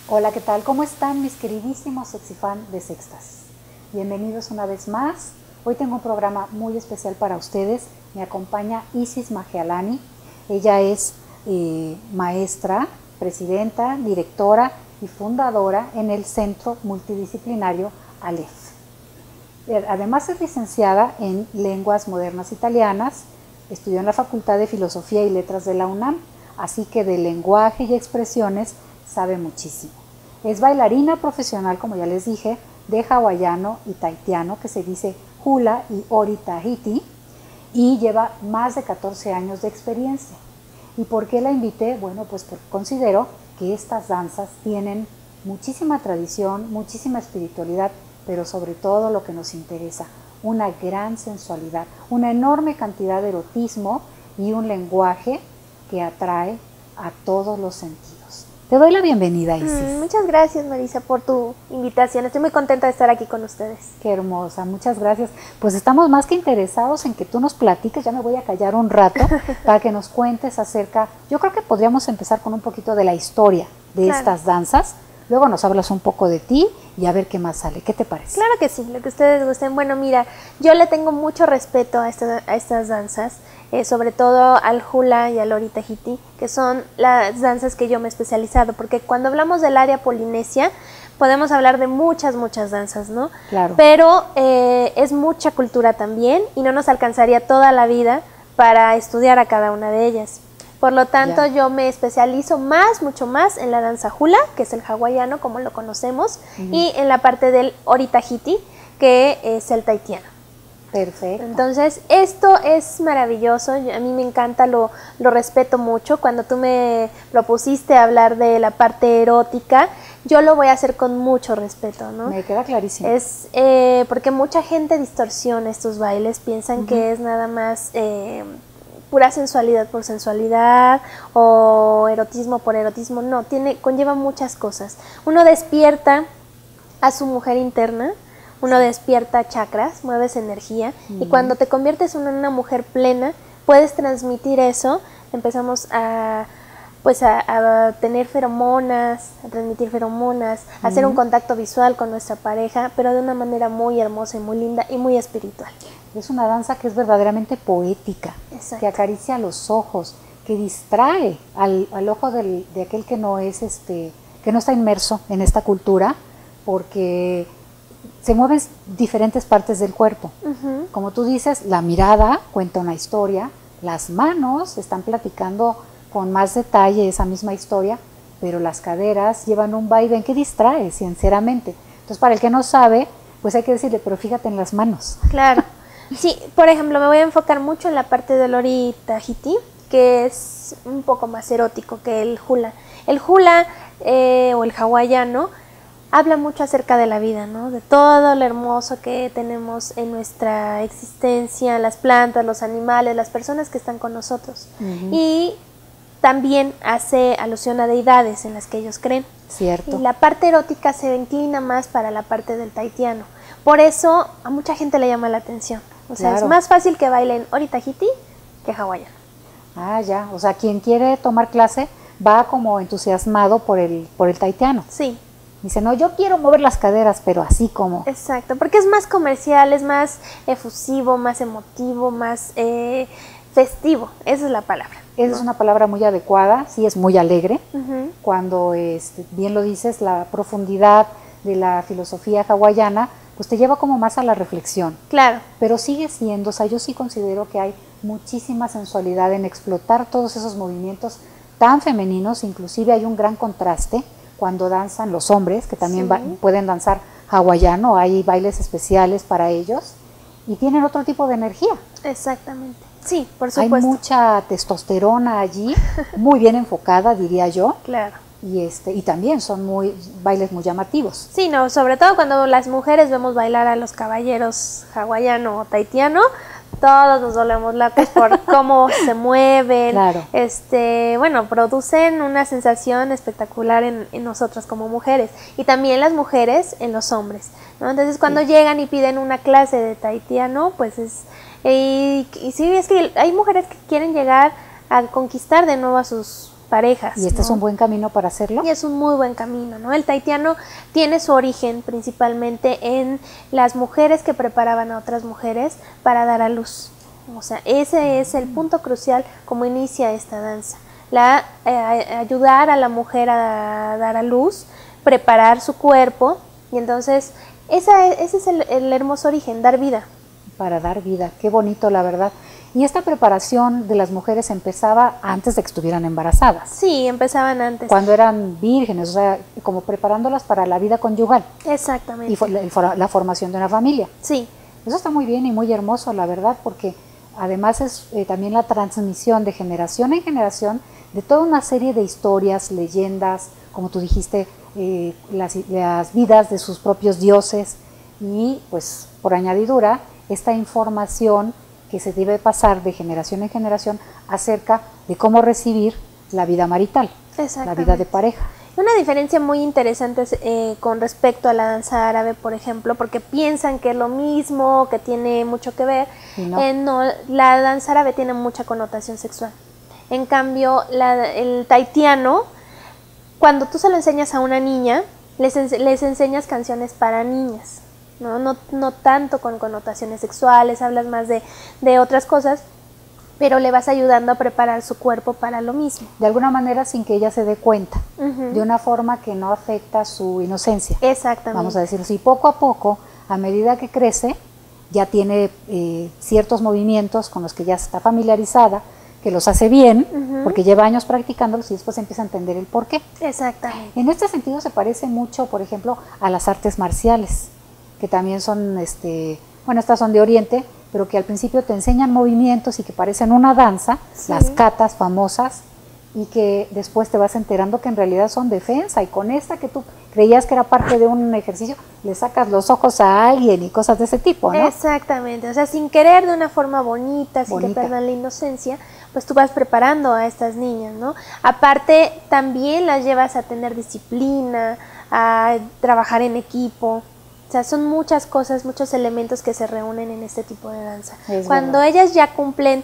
Hola, ¿qué tal? ¿Cómo están mis queridísimos sexifan de Sextasis? Bienvenidos una vez más. Hoy tengo un programa muy especial para ustedes. Me acompaña Isis Magealani. Ella es maestra, presidenta, directora y fundadora en el Centro Multidisciplinario Aleph. Además es licenciada en Lenguas Modernas Italianas, estudió en la Facultad de Filosofía y Letras de la UNAM, así que de lenguaje y expresiones sabe muchísimo. Es bailarina profesional, como ya les dije, de hawaiano y tahitiano, que se dice hula y ori tahiti, y lleva más de 14 años de experiencia. ¿Y por qué la invité? Bueno, pues porque considero que estas danzas tienen muchísima tradición, muchísima espiritualidad, pero sobre todo lo que nos interesa, una gran sensualidad, una enorme cantidad de erotismo y un lenguaje que atrae a todos los sentidos. Te doy la bienvenida, Isis. Muchas gracias, Marisa, por tu invitación. Estoy muy contenta de estar aquí con ustedes. Qué hermosa, muchas gracias. Pues estamos más que interesados en que tú nos platiques, ya me voy a callar un rato, para que nos cuentes acerca, yo creo que podríamos empezar con un poquito de la historia de estas danzas, luego nos hablas un poco de ti y a ver qué más sale. ¿Qué te parece? Claro que sí, lo que ustedes gusten. Bueno, mira, yo le tengo mucho respeto a estas danzas, sobre todo al hula y al ori tahiti, que son las danzas que yo me he especializado, porque cuando hablamos del área polinesia, podemos hablar de muchas danzas, ¿no? Claro. Pero es mucha cultura también y no nos alcanzaría toda la vida para estudiar a cada una de ellas. Por lo tanto, yo me especializo mucho más en la danza hula, que es el hawaiano, como lo conocemos, y en la parte del ori tahiti, que es el tahitiano. Perfecto. Entonces, esto es maravilloso, a mí me encanta, lo respeto mucho. Cuando tú me propusiste hablar de la parte erótica, yo lo voy a hacer con mucho respeto, ¿no? Me queda clarísimo. Es porque mucha gente distorsiona estos bailes, piensan que es nada más pura sensualidad por sensualidad o erotismo por erotismo. No, conlleva muchas cosas. Uno despierta a su mujer interna, uno despierta chakras, mueves energía, y cuando te conviertes en una mujer plena, puedes transmitir eso. Empezamos a tener feromonas, a transmitir feromonas, a hacer un contacto visual con nuestra pareja, pero de una manera muy hermosa y muy linda y muy espiritual. Es una danza que es verdaderamente poética, que acaricia los ojos, que distrae al ojo de aquel que no es que no está inmerso en esta cultura, porque se mueven diferentes partes del cuerpo. Como tú dices, la mirada cuenta una historia, las manos están platicando con más detalle esa misma historia, pero las caderas llevan un vaivén que distrae, sinceramente. Entonces, para el que no sabe, pues hay que decirle, pero fíjate en las manos. Claro. Sí, por ejemplo, me voy a enfocar mucho en la parte del ori tahiti, que es un poco más erótico que el hula. El hula o el hawaiano habla mucho acerca de la vida, ¿no? De todo lo hermoso que tenemos en nuestra existencia, las plantas, los animales, las personas que están con nosotros. Y también hace alusión a deidades en las que ellos creen. Cierto. Y la parte erótica se inclina más para la parte del tahitiano. Por eso a mucha gente le llama la atención. O sea, es más fácil que bailen ori tahiti que hawaiano. Ah, ya. O sea, quien quiere tomar clase va como entusiasmado por el tahitiano. Sí. Dice, no, yo quiero mover las caderas, pero así como... Exacto, porque es más comercial, es más efusivo, más emotivo, más festivo. Esa es la palabra. Esa es una palabra muy adecuada, sí, es muy alegre. Cuando, bien lo dices, la profundidad de la filosofía hawaiana, pues te lleva como más a la reflexión. Claro. Pero sigue siendo, o sea, yo sí considero que hay muchísima sensualidad en explotar todos esos movimientos tan femeninos, inclusive hay un gran contraste cuando danzan los hombres, que también pueden danzar hawaiano, hay bailes especiales para ellos, y tienen otro tipo de energía. Exactamente. Sí, por supuesto. Hay mucha testosterona allí, muy bien enfocada, diría yo. Claro. Y también son bailes muy llamativos. Sí, no, sobre todo cuando las mujeres vemos bailar a los caballeros hawaiano o tahitiano, todos nos volvemos locos por cómo se mueven. Claro. Bueno, producen una sensación espectacular en nosotras como mujeres, y también las mujeres en los hombres, ¿no? Entonces cuando llegan y piden una clase de tahitiano, pues y sí, es que hay mujeres que quieren llegar a conquistar de nuevo a sus parejas. Y este es un buen camino para hacerlo. Y es un muy buen camino, ¿no? El tahitiano tiene su origen principalmente en las mujeres que preparaban a otras mujeres para dar a luz. O sea, ese es el punto crucial como inicia esta danza. Ayudar a la mujer a dar a luz, preparar su cuerpo, y entonces ese es el hermoso origen, dar vida. Para dar vida, qué bonito, la verdad. Y esta preparación de las mujeres empezaba antes de que estuvieran embarazadas. Sí, empezaban antes. Cuando eran vírgenes, o sea, como preparándolas para la vida conyugal. Exactamente. Y la formación de una familia. Sí. Eso está muy bien y muy hermoso, la verdad, porque además es también la transmisión de generación en generación de toda una serie de historias, leyendas, como tú dijiste, las vidas de sus propios dioses y, pues, por añadidura, esta información que se debe pasar de generación en generación acerca de cómo recibir la vida marital, la vida de pareja. Una diferencia muy interesante es, con respecto a la danza árabe, por ejemplo, porque piensan que es lo mismo, que tiene mucho que ver. No, la danza árabe tiene mucha connotación sexual. En cambio, el tahitiano, cuando tú se lo enseñas a una niña, les enseñas canciones para niñas. No tanto con connotaciones sexuales, hablas más de otras cosas, pero le vas ayudando a preparar su cuerpo para lo mismo. De alguna manera sin que ella se dé cuenta, de una forma que no afecta su inocencia. Exactamente. Vamos a decirlo así, poco a poco, a medida que crece, ya tiene ciertos movimientos con los que ya está familiarizada, que los hace bien, porque lleva años practicándolos y después empieza a entender el porqué. Exactamente. En este sentido se parece mucho, por ejemplo, a las artes marciales, que también son, bueno, estas son de Oriente, pero que al principio te enseñan movimientos y que parecen una danza, sí, las katas famosas, y que después te vas enterando que en realidad son defensa, y con esta que tú creías que era parte de un ejercicio, le sacas los ojos a alguien y cosas de ese tipo, ¿no? Exactamente, o sea, sin querer, de una forma bonita, sin que pierdan la inocencia, pues tú vas preparando a estas niñas, ¿no? Aparte, también las llevas a tener disciplina, a trabajar en equipo. O sea, son muchas cosas, muchos elementos que se reúnen en este tipo de danza. Cuando ellas ya cumplen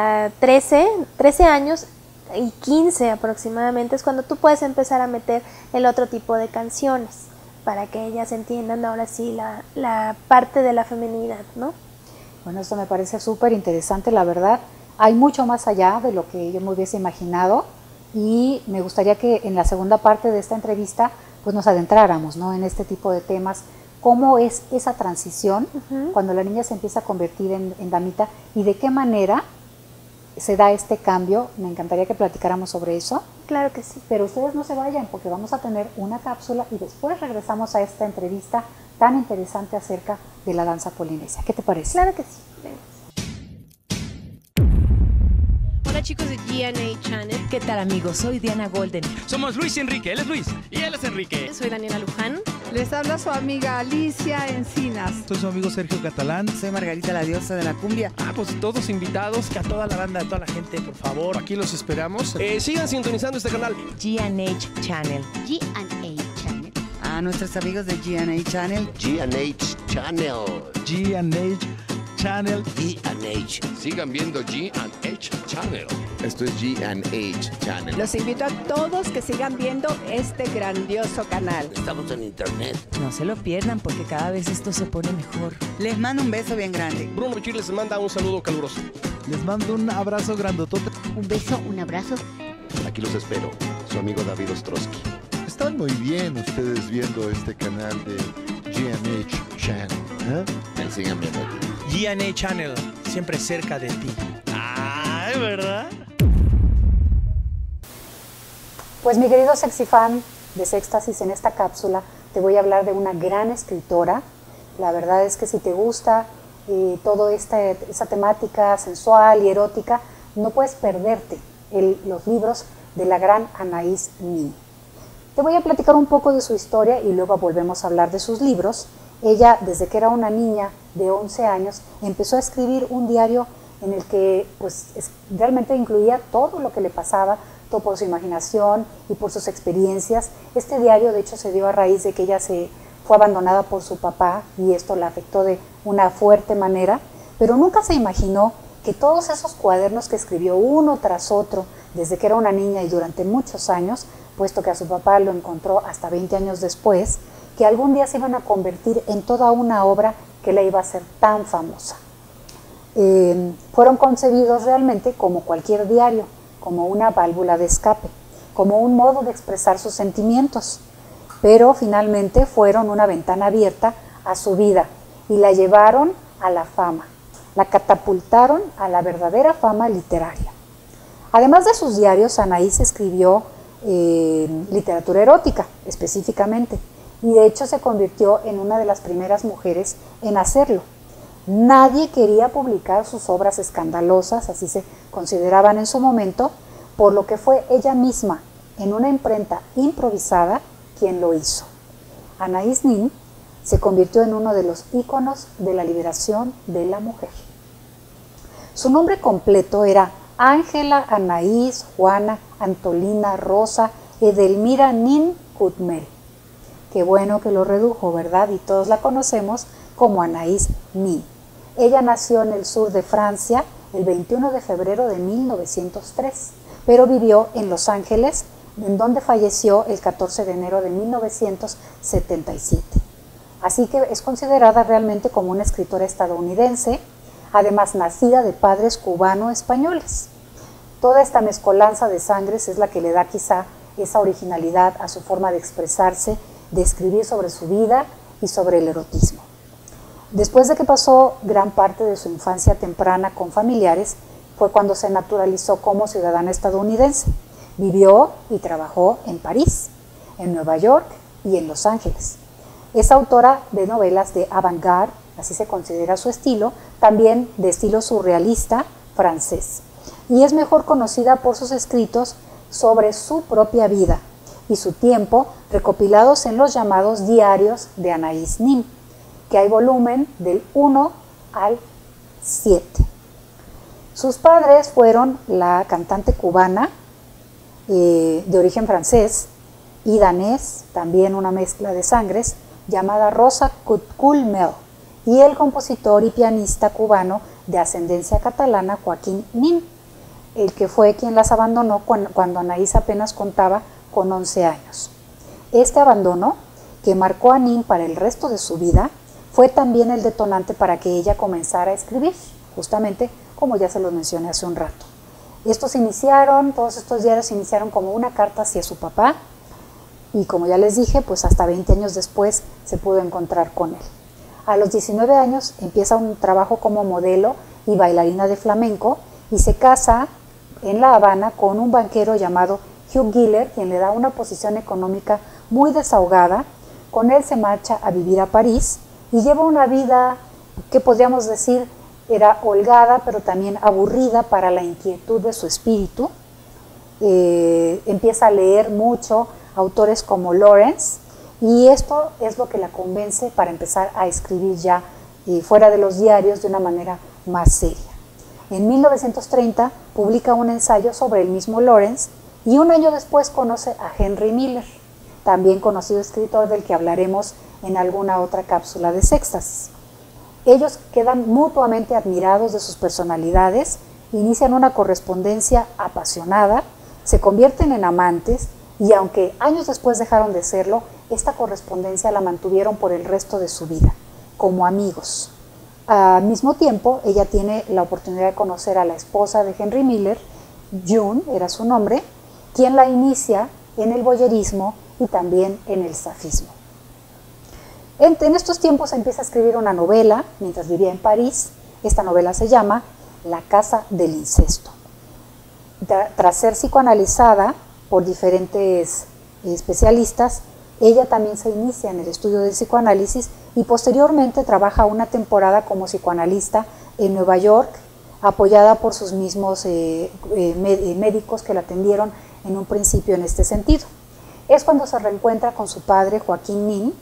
13 años y 15 aproximadamente, es cuando tú puedes empezar a meter el otro tipo de canciones para que ellas entiendan ahora sí la parte de la feminidad, ¿no? Bueno, esto me parece súper interesante, la verdad. Hay mucho más allá de lo que yo me hubiese imaginado y me gustaría que en la segunda parte de esta entrevista pues nos adentráramos, ¿no?, en este tipo de temas. ¿Cómo es esa transición cuando la niña se empieza a convertir en damita y de qué manera se da este cambio? Me encantaría que platicáramos sobre eso. Claro que sí. Pero ustedes no se vayan porque vamos a tener una cápsula y después regresamos a esta entrevista tan interesante acerca de la danza polinesia. ¿Qué te parece? Claro que sí. Venga. Hola chicos de GNA Channel. ¿Qué tal amigos? Soy Diana Golden. Somos Luis y Enrique, él es Luis y él es Enrique. Soy Daniela Luján. Les habla su amiga Alicia Encinas. Soy su amigo Sergio Catalán. Soy Margarita, la diosa de la cumbia. Pues todos invitados, que a toda la banda, a toda la gente, por favor, aquí los esperamos. Sigan sintonizando este canal. GNH Channel. GNA Channel. A nuestros amigos de GNA Channel. GNH Channel. GNH Channel. GNH. Sigan viendo GNH Channel. Esto es GNH Channel. Los invito a todos que sigan viendo este grandioso canal. Estamos en internet. No se lo pierdan porque cada vez esto se pone mejor. Les mando un beso bien grande. Bruno Bichir les manda un saludo caluroso. Les mando un abrazo grandotote. Un beso, un abrazo. Aquí los espero, su amigo David Ostrowski. Están muy bien ustedes viendo este canal de GNH Channel. Sigan viendo. GNA Channel, siempre cerca de ti. Ay, ¿verdad? Pues mi querido sexy fan de Sextasis, en esta cápsula te voy a hablar de una gran escritora. La verdad es que si te gusta toda esa temática sensual y erótica, no puedes perderte los libros de la gran Anaïs Nin. Te voy a platicar un poco de su historia y luego volvemos a hablar de sus libros. Ella, desde que era una niña de 11 años, empezó a escribir un diario en el que pues, realmente incluía todo lo que le pasaba, todo por su imaginación y por sus experiencias. Este diario, de hecho, se dio a raíz de que ella fue abandonada por su papá y esto la afectó de una fuerte manera, pero nunca se imaginó que todos esos cuadernos que escribió uno tras otro desde que era una niña y durante muchos años, puesto que a su papá lo encontró hasta 20 años después, que algún día se iban a convertir en toda una obra que la iba a hacer tan famosa. Fueron concebidos realmente como cualquier diario, como una válvula de escape, como un modo de expresar sus sentimientos, pero finalmente fueron una ventana abierta a su vida y la llevaron a la fama, la catapultaron a la verdadera fama literaria. Además de sus diarios, Anaís escribió literatura erótica específicamente, y de hecho se convirtió en una de las primeras mujeres en hacerlo. Nadie quería publicar sus obras escandalosas, así se consideraban en su momento, por lo que fue ella misma, en una imprenta improvisada, quien lo hizo. Anaïs Nin se convirtió en uno de los íconos de la liberación de la mujer. Su nombre completo era Ángela Anaís Juana Antolina Rosa Edelmira Nin Cutmel. Qué bueno que lo redujo, ¿verdad? Y todos la conocemos como Anaïs Nin. Ella nació en el sur de Francia el 21 de febrero de 1903, pero vivió en Los Ángeles, en donde falleció el 14 de enero de 1977. Así que es considerada realmente como una escritora estadounidense, además nacida de padres cubano-españoles. Toda esta mezcolanza de sangres es la que le da quizá esa originalidad a su forma de expresarse, de escribir sobre su vida y sobre el erotismo. Después de que pasó gran parte de su infancia temprana con familiares, fue cuando se naturalizó como ciudadana estadounidense. Vivió y trabajó en París, en Nueva York y en Los Ángeles. Es autora de novelas de avant-garde, así se considera su estilo, también de estilo surrealista francés. Y es mejor conocida por sus escritos sobre su propia vida y su tiempo, recopilados en los llamados diarios de Anaïs Nin, que hay volumen del 1 al 7. Sus padres fueron la cantante cubana de origen francés y danés, también una mezcla de sangres, llamada Rosa Cutmel, y el compositor y pianista cubano de ascendencia catalana Joaquín Nin, el que fue quien las abandonó cuando Anaïs apenas contaba con 11 años. Este abandono, que marcó a Nin para el resto de su vida, fue también el detonante para que ella comenzara a escribir, justamente como ya se los mencioné hace un rato. Todos estos diarios se iniciaron como una carta hacia su papá, y como ya les dije, pues hasta 20 años después se pudo encontrar con él. A los 19 años empieza un trabajo como modelo y bailarina de flamenco, y se casa en La Habana con un banquero llamado Hugh Giller, quien le da una posición económica muy desahogada. Con él se marcha a vivir a París y lleva una vida que podríamos decir era holgada, pero también aburrida para la inquietud de su espíritu. Empieza a leer mucho autores como Lawrence, y esto es lo que la convence para empezar a escribir ya fuera de los diarios de una manera más seria. En 1930 publica un ensayo sobre el mismo Lawrence, y un año después conoce a Henry Miller, también conocido escritor del que hablaremos en alguna otra cápsula de Sextasis. Ellos quedan mutuamente admirados de sus personalidades, inician una correspondencia apasionada, se convierten en amantes, y aunque años después dejaron de serlo, esta correspondencia la mantuvieron por el resto de su vida, como amigos. Al mismo tiempo, ella tiene la oportunidad de conocer a la esposa de Henry Miller, June era su nombre, quien la inicia en el voyerismo y también en el safismo. En estos tiempos empieza a escribir una novela mientras vivía en París. Esta novela se llama La casa del incesto. Tras ser psicoanalizada por diferentes especialistas, ella también se inicia en el estudio del psicoanálisis y posteriormente trabaja una temporada como psicoanalista en Nueva York, apoyada por sus mismos médicos que la atendieron en un principio en este sentido. Es cuando se reencuentra con su padre Joaquín Nin,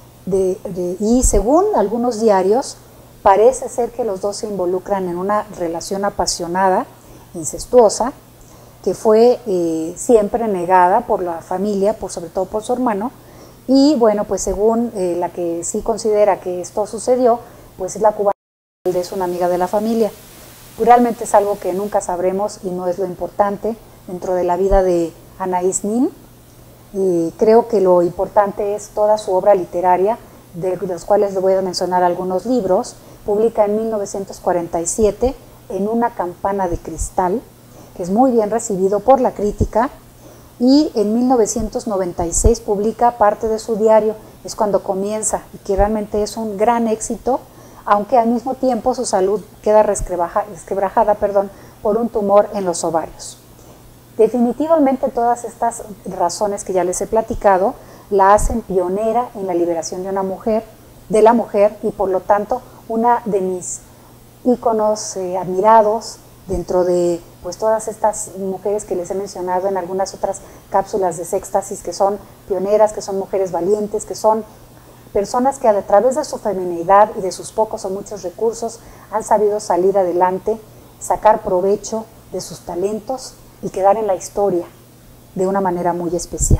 y según algunos diarios, parece ser que los dos se involucran en una relación apasionada, incestuosa, que fue siempre negada por la familia, sobre todo por su hermano. Y bueno, pues según la que sí considera que esto sucedió, pues es la cubana, es una amiga de la familia. Realmente es algo que nunca sabremos y no es lo importante dentro de la vida de Anaïs Nin. Y creo que lo importante es toda su obra literaria, de los cuales le voy a mencionar algunos libros. Publica en 1947 En una campana de cristal, que es muy bien recibido por la crítica, y en 1996 publica parte de su diario, es cuando comienza, y que realmente es un gran éxito, aunque al mismo tiempo su salud queda resquebrajada por un tumor en los ovarios. Definitivamente todas estas razones que ya les he platicado la hacen pionera en la liberación de la mujer, y por lo tanto una de mis íconos admirados dentro de pues todas estas mujeres que les he mencionado en algunas otras cápsulas de Sextasis, que son pioneras, que son mujeres valientes, que son personas que a través de su feminidad y de sus pocos o muchos recursos han sabido salir adelante, sacar provecho de sus talentos y quedar en la historia de una manera muy especial.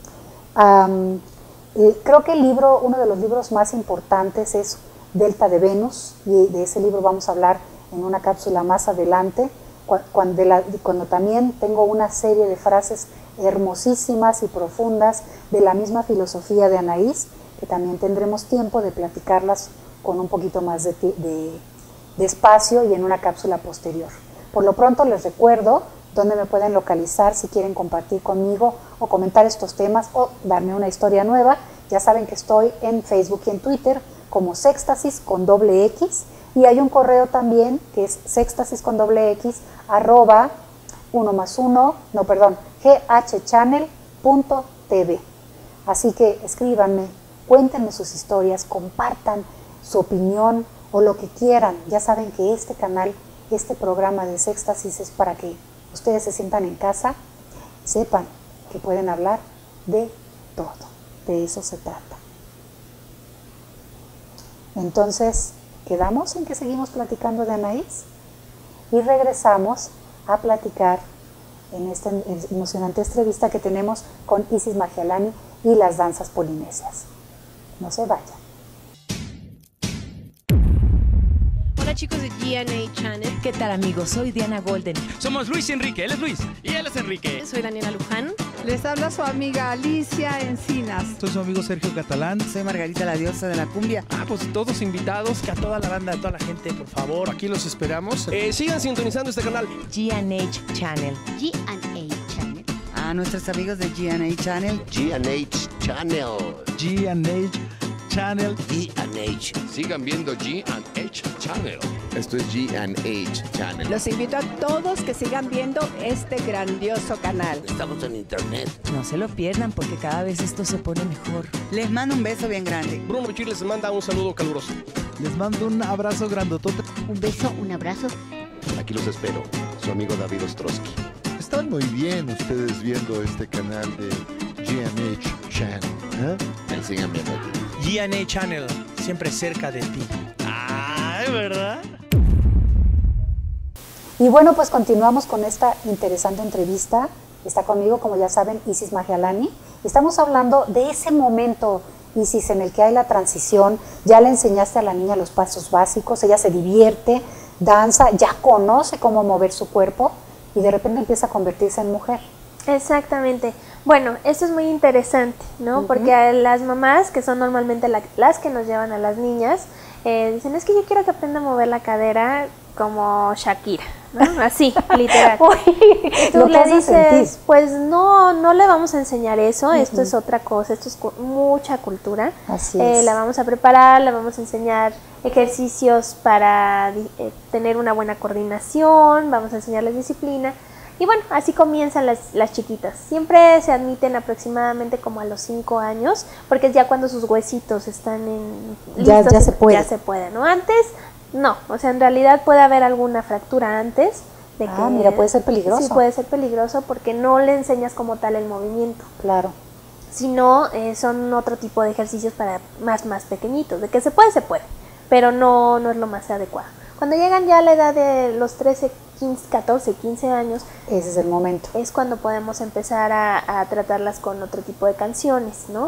Creo que uno de los libros más importantes es Delta de Venus, y de ese libro vamos a hablar en una cápsula más adelante, cuando también tengo una serie de frases hermosísimas y profundas de la misma filosofía de Anaïs, que también tendremos tiempo de platicarlas con un poquito más de espacio y en una cápsula posterior. Por lo pronto les recuerdo dónde me pueden localizar si quieren compartir conmigo o comentar estos temas o darme una historia nueva. Ya saben que estoy en Facebook y en Twitter como Sextasis con doble X, y hay un correo también que es sextasis con doble X @ghchannel.tv. Así que escríbanme, cuéntenme sus historias, compartan su opinión o lo que quieran. Ya saben que este canal, este programa de Sextasis es para que ustedes se sientan en casa, sepan que pueden hablar de todo, de eso se trata. Entonces, quedamos en que seguimos platicando de Anaïs y regresamos a platicar en esta emocionante entrevista que tenemos con Isis Magellani y las danzas polinesias. No se vayan. Hola chicos de GNA Channel. ¿Qué tal amigos? Soy Diana Golden. Somos Luis y Enrique, él es Luis y él es Enrique. Soy Daniela Luján. Les habla su amiga Alicia Encinas. Soy su amigo Sergio Catalán. Soy Margarita, la diosa de la cumbia. Pues todos invitados, que a toda la banda, a toda la gente, por favor, aquí los esperamos. Sigan sintonizando este canal. GNH Channel. GNA Channel. A nuestros amigos de GNA Channel. GNH Channel. GNH Channel. GNH. Sigan viendo GNH Channel. Esto es GNH Channel. Los invito a todos que sigan viendo este grandioso canal. Estamos en internet. No se lo pierdan porque cada vez esto se pone mejor. Les mando un beso bien grande. Bruno Bichir les manda un saludo caluroso. Les mando un abrazo grandotote. Un beso, un abrazo. Aquí los espero. Su amigo David Ostrowski. Están muy bien ustedes viendo este canal de GNH Channel. Síganme aquí. GNA Channel, siempre cerca de ti. Ay, ¿verdad? Y bueno, pues continuamos con esta interesante entrevista. Está conmigo, como ya saben, Isis Magellani. Estamos hablando de ese momento, Isis, en el que hay la transición. Ya le enseñaste a la niña los pasos básicos, ella se divierte, danza, ya conoce cómo mover su cuerpo y de repente empieza a convertirse en mujer. Exactamente. Bueno, esto es muy interesante, ¿no? Porque a las mamás, que son normalmente las que nos llevan a las niñas, dicen, es que yo quiero que aprenda a mover la cadera como Shakira, ¿no? Así, literal. Y tú le dices, pues no le vamos a enseñar eso, esto es otra cosa, esto es mucha cultura. Así es. La vamos a preparar, la vamos a enseñar ejercicios para tener una buena coordinación, vamos a enseñarles disciplina. Y bueno, así comienzan las chiquitas. Siempre se admiten aproximadamente como a los 5 años, porque es ya cuando sus huesitos están listos, ya se puede. Ya se puede, ¿no? Antes, no. O sea, en realidad puede haber alguna fractura antes de que... mira, puede ser peligroso. Sí, puede ser peligroso porque no le enseñas como tal el movimiento. Claro. Sino son otro tipo de ejercicios para más pequeñitos. De que se puede, pero no es lo más adecuado. Cuando llegan ya a la edad de los 13, 14, 15 años, ese es el momento. Es cuando podemos empezar a tratarlas con otro tipo de canciones, ¿no?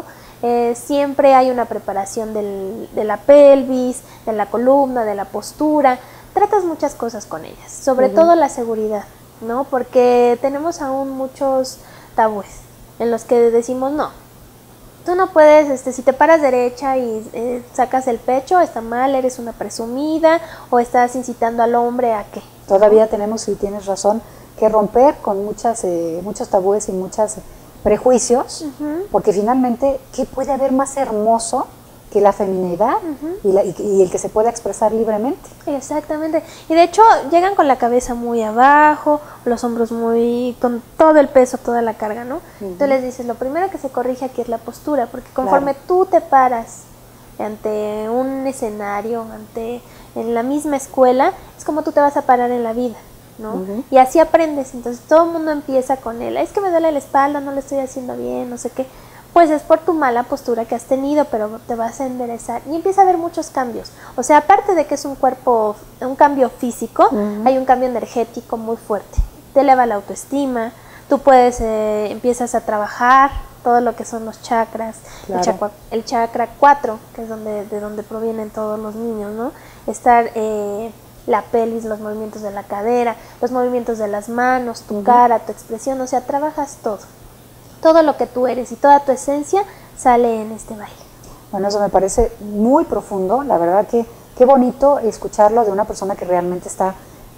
Siempre hay una preparación de la pelvis, de la columna, de la postura, tratas muchas cosas con ellas, sobre todo la seguridad, ¿no? Porque tenemos aún muchos tabúes en los que decimos, no, tú no puedes, si te paras derecha y sacas el pecho, está mal, eres una presumida, o estás incitando al hombre a qué. Todavía tenemos, si tienes razón, que romper con muchos tabúes y muchos prejuicios, porque finalmente, ¿qué puede haber más hermoso que la feminidad y el que se pueda expresar libremente? Exactamente, y de hecho llegan con la cabeza muy abajo, los hombros con todo el peso, toda la carga, ¿no? Entonces les dices, lo primero que se corrige aquí es la postura, porque conforme tú te paras ante un escenario, en la misma escuela, es como tú te vas a parar en la vida, ¿no? Y así aprendes. Entonces todo el mundo empieza con él, es que me duele la espalda, no lo estoy haciendo bien, no sé qué. Pues es por tu mala postura que has tenido, pero te vas a enderezar y empieza a haber muchos cambios. O sea, aparte de que es un cambio físico, hay un cambio energético muy fuerte. Te eleva la autoestima, tú puedes, empiezas a trabajar todo lo que son los chakras, el chakra 4, que es de donde provienen todos los niños, ¿no? Estar la pelvis, los movimientos de la cadera, los movimientos de las manos, tu cara, tu expresión, o sea, trabajas todo lo que tú eres y toda tu esencia sale en este baile. Bueno, eso me parece muy profundo, la verdad que qué bonito escucharlo de una persona que realmente está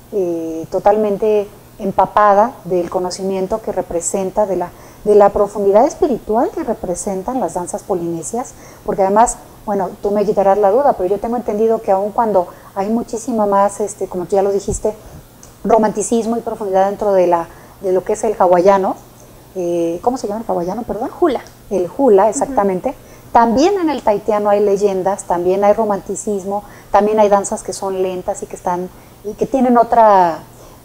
totalmente empapada del conocimiento que representa, de la profundidad espiritual que representan las danzas polinesias, porque además, bueno, tú me quitarás la duda, pero yo tengo entendido que aun cuando hay muchísima más, como tú ya lo dijiste, romanticismo y profundidad dentro de lo que es el hawaiano, ¿cómo se llama el hawaiano, perdón? Hula. El hula, exactamente. También en el tahitiano hay leyendas, también hay romanticismo, también hay danzas que son lentas y que tienen otro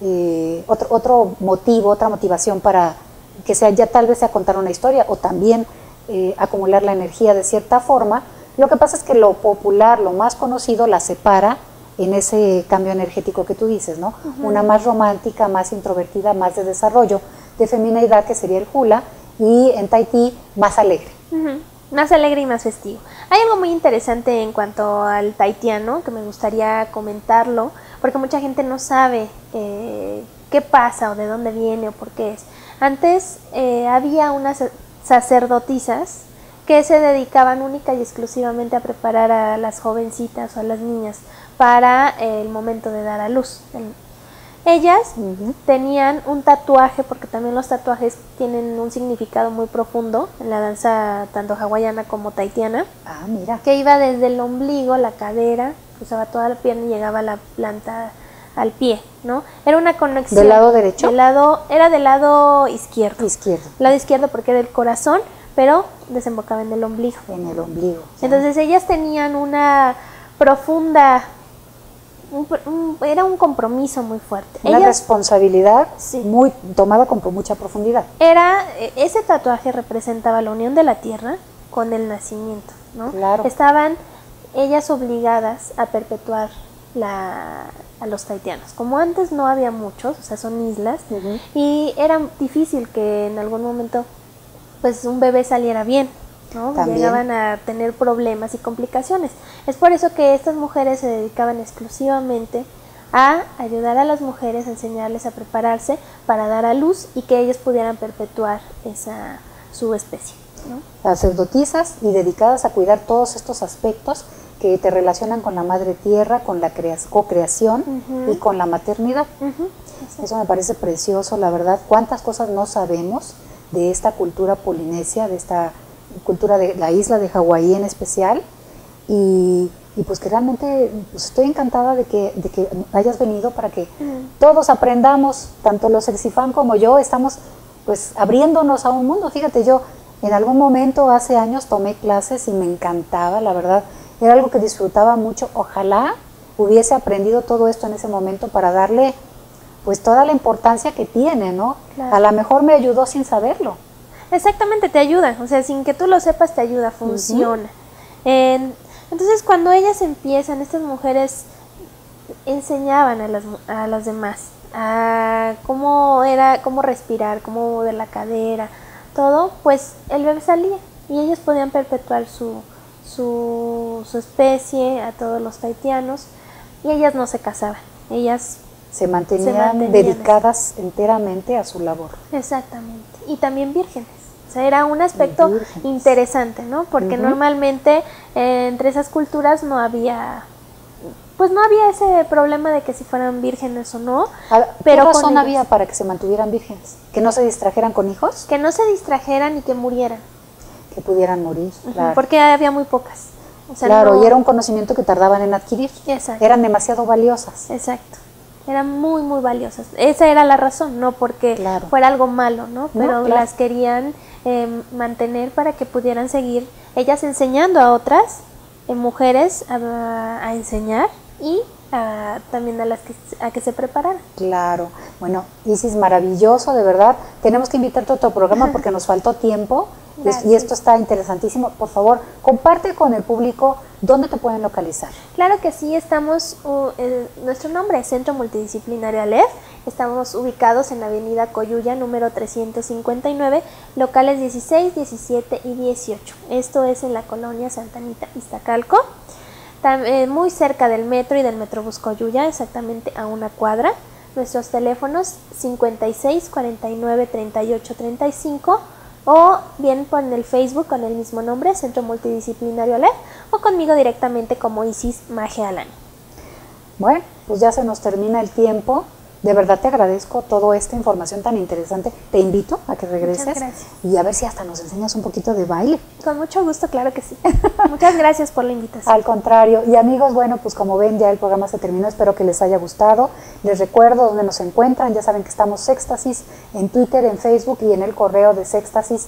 motivo, otra motivación para que ya tal vez sea contar una historia o también acumular la energía de cierta forma. Lo que pasa es que lo popular, lo más conocido, la separa en ese cambio energético que tú dices, ¿no? Una más romántica, más introvertida, más de desarrollo de feminidad, que sería el hula, y en Tahití más alegre. Más alegre y más festivo. Hay algo muy interesante en cuanto al tahitiano que me gustaría comentarlo, porque mucha gente no sabe qué pasa o de dónde viene o por qué es. Antes había unas sacerdotisas que se dedicaban única y exclusivamente a preparar a las jovencitas o a las niñas para el momento de dar a luz. Ellas tenían un tatuaje, porque también los tatuajes tienen un significado muy profundo en la danza tanto hawaiana como tahitiana. Ah, mira. Que iba desde el ombligo, la cadera, usaba toda la pierna y llegaba a la planta al pie, ¿no? Era una conexión. ¿Del lado derecho? Era del lado izquierdo. Izquierdo. Lado izquierdo porque era el corazón, pero desembocaba en el ombligo. En el ombligo. Entonces ellas tenían una profunda... era un compromiso muy fuerte. Una responsabilidad muy tomada con mucha profundidad. Ese tatuaje representaba la unión de la tierra con el nacimiento, ¿no? Claro. Estaban ellas obligadas a perpetuar a los tahitianos. Como antes no había muchos, o sea, son islas, y era difícil que en algún momento pues un bebé saliera bien, ¿no? Llegaban a tener problemas y complicaciones. Es por eso que estas mujeres se dedicaban exclusivamente a ayudar a las mujeres, a enseñarles a prepararse para dar a luz y que ellas pudieran perpetuar su especie, ¿no? Sacerdotisas y dedicadas a cuidar todos estos aspectos que te relacionan con la madre tierra, con la co-creación y con la maternidad. Eso me parece precioso, la verdad. Cuántas cosas no sabemos de esta cultura polinesia, de esta cultura de la isla de Hawái en especial, y pues que realmente pues estoy encantada de que hayas venido para que todos aprendamos, tanto los Exifan como yo, estamos pues abriéndonos a un mundo. Fíjate, yo en algún momento hace años tomé clases y me encantaba, la verdad, era algo que disfrutaba mucho. Ojalá hubiese aprendido todo esto en ese momento para darle pues toda la importancia que tiene, ¿no? Claro. A lo mejor me ayudó sin saberlo. Exactamente, te ayuda, o sea, sin que tú lo sepas te ayuda, funciona. Entonces cuando ellas empiezan, estas mujeres enseñaban a las demás a cómo respirar, cómo mover la cadera, todo, pues el bebé salía y ellos podían perpetuar su especie a todos los tahitianos, y ellas no se casaban. Ellas se mantenían dedicadas enteramente a su labor. Exactamente. Y también vírgenes. O sea, era un aspecto interesante, ¿no? Porque normalmente entre esas culturas no había, pues no había ese problema de que si fueran vírgenes o no. Pero ¿qué razón había para que se mantuvieran vírgenes? ¿Que no se distrajeran con hijos? Que no se distrajeran y que murieran. Que pudieran morir, claro. Porque había muy pocas. O sea, claro, y era un conocimiento que tardaban en adquirir. Exacto. Eran demasiado valiosas. Exacto. Eran muy, muy valiosas. Esa era la razón, no porque fuera algo malo, ¿no? Pero las querían mantener para que pudieran seguir ellas enseñando a otras mujeres a enseñar y también a que se prepararan. Claro. Bueno, Isis, maravilloso, de verdad. Tenemos que invitarte a otro programa porque nos faltó tiempo. Y esto está interesantísimo. Por favor, comparte con el público dónde te pueden localizar. Claro que sí, estamos, nuestro nombre es Centro Multidisciplinario Aleph. Estamos ubicados en la avenida Coyuya, número 359, locales 16, 17 y 18. Esto es en la colonia Santa Anita, Iztacalco, muy cerca del metro y del Metrobús Coyuya, exactamente a una cuadra. Nuestros teléfonos 56 49 38 35 o bien por el Facebook con el mismo nombre, Centro Multidisciplinario Aleph, o conmigo directamente como Isis Magealani. Bueno, pues ya se nos termina el tiempo. De verdad te agradezco toda esta información tan interesante. Te invito a que regreses y a ver si hasta nos enseñas un poquito de baile. Con mucho gusto, claro que sí. Muchas gracias por la invitación. Al contrario. Y amigos, bueno, pues como ven ya el programa se terminó. Espero que les haya gustado. Les recuerdo dónde nos encuentran. Ya saben que estamos Sextasis en Twitter, en Facebook y en el correo de sextasis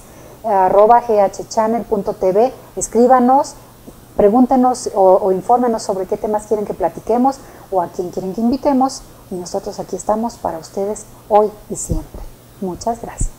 @ghchannel.tv. Escríbanos, pregúntenos o infórmenos sobre qué temas quieren que platiquemos o a quién quieren que invitemos. Y nosotros aquí estamos para ustedes hoy y siempre. Muchas gracias.